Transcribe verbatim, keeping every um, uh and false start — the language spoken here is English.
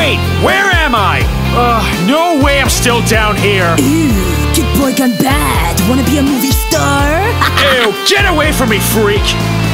Wait, where am I? Uh, no way I'm still down here. Ew, Kid Boy gone bad. Wanna be a movie star? Ew, get away from me, freak!